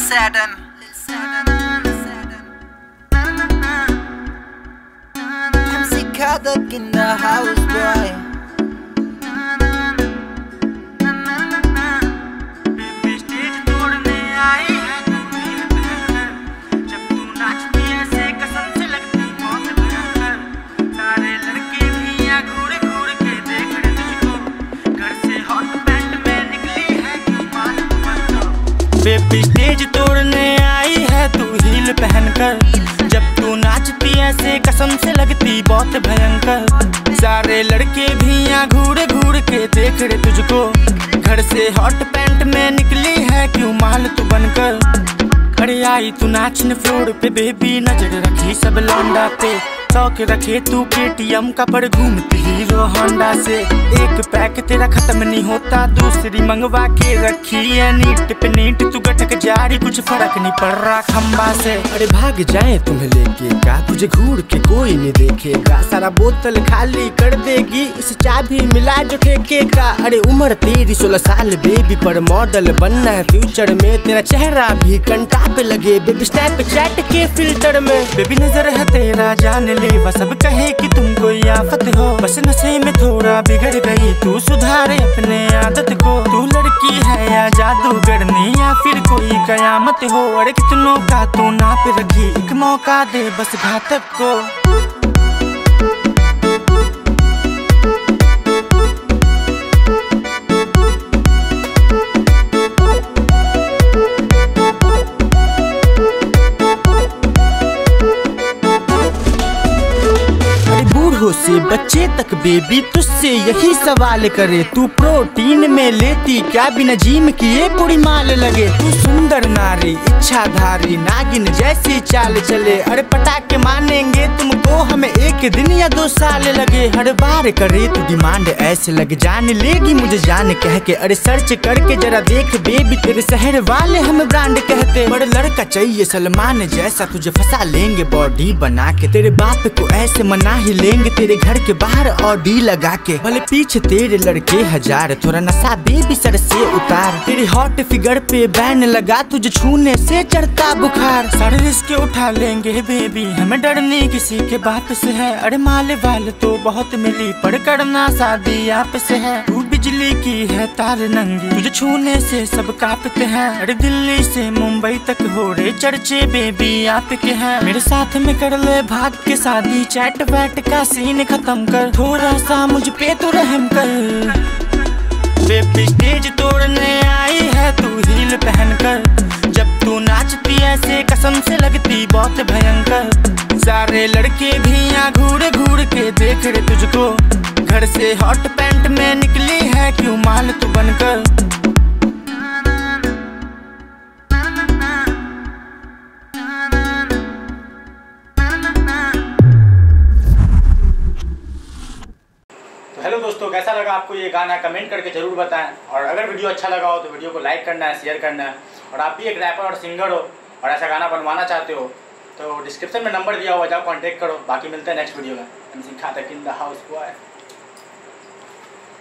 Saturn. MC Kadak in the house, boy. Baby stage तोड़ने आई है तू हील पहनकर, जब तू नाचती ऐसे कसम से लगती बहुत भयंकर। सारे लड़के भी यहाँ घूर घूर के देख रहे तुझको, घर से हॉट पैंट में निकली है क्यों माल तू बनकर। अरे आई तू नाचने फ्लोर पे बेबी, नजर रखी सब लौंडा पे, शौक रखे तू KTM का पर घूमती हीरो होंडा से। एक पैक तेरा खत्म नहीं होता, दूसरी मंगवा के रखी है नीट पे नीट। तू गटक जा रही कुछ फर्क नहीं पड़ रहा खम्बा से। अरे भाग जाए तुम्हें लेके का, तुझे घूर के कोई नहीं देखेगा। सारा बोतल खाली कर देगी इस चाबी मिला जो ठेके का। अरे उम्र तेरी 16 साल बेबी, पर मॉडल बनना है फ्यूचर में। तेरा चेहरा भी कंटा पे लगे बेबी, स्नैप चैट के फिल्टर में। बेबी नजर है तेरा जान ले, बस अब कहे कि तुम कोई आफत हो। बस नशे में थोड़ा बिगड़ गई तू, सुधारे अपने आदत को। तू लड़की है या जादूगरनी या फिर कोई कयामत हो। अरे कितनों का तू नाप रखी, एक मौका दे बस घातक को। से बच्चे तक बेबी तुझसे यही सवाल करे, तू प्रोटीन में लेती क्या बिना जिम किए पूरी माल लगे। तू सुंदर नारी इच्छाधारी नागिन जैसी चाल चले। अरे पटाखे मानेंगे तुमको हमें 1 दिन या 2 साल लगे। हर बार करे तू डिमांड ऐसे लगे जान लेगी मुझे जान कह के। अरे सर्च करके जरा देख बेबी, तेरे शहर वाले हम ब्रांड कहते। बड़ा लड़का चाहिए सलमान जैसा, तुझे फंसा लेंगे बॉडी बना के। तेरे बाप को ऐसे मना ही लेंगे तेरे घर के बाहर ऑडी लगा के। भले पीछे तेरे लड़के हजार, थोड़ा नशा बेबी सर से उतार। तेरे हॉट फिगर पे बैन लगा, तुझे छूने से चढ़ता बुखार। सारे रिस्क उठा लेंगे बेबी, हमें डर नहीं किसी के बाप से है। अरे माले वाल तो बहुत मिली, पर करना शादी आप से है। तू बिजली की है तार नंगी, तुझे छूने से सब कांपते हैं। अरे दिल्ली से मुंबई तक हो रहे चर्चे बेबी आपके हैं। मेरे साथ में कर ले भाग के शादी, चैट वैट का सीन खत्म कर, थोड़ा सा मुझ पे तो रहम कर। बेबी स्टेज तोड़ने आई है तू हील पहनकर, जब तू नाचती ऐसे कसम से लगती बहुत भयंकर। सारे लड़के भी यहाँ घूर घूर के देख रहे तुझको, घर से हॉट पैंट में निकली है क्यों माल तू बनकर। हेलो दोस्तों, कैसा लगा आपको ये गाना कमेंट करके जरूर बताएं। और अगर वीडियो अच्छा लगा हो तो वीडियो को लाइक करना है, शेयर करना है। और आप भी एक रैपर और सिंगर हो और ऐसा गाना बनवाना चाहते हो तो डिस्क्रिप्शन में नंबर दिया हुआ, जाओ कांटेक्ट करो। बाकी मिलते हैं नेक्स्ट वीडियो में। MC Kadak in the house, boy.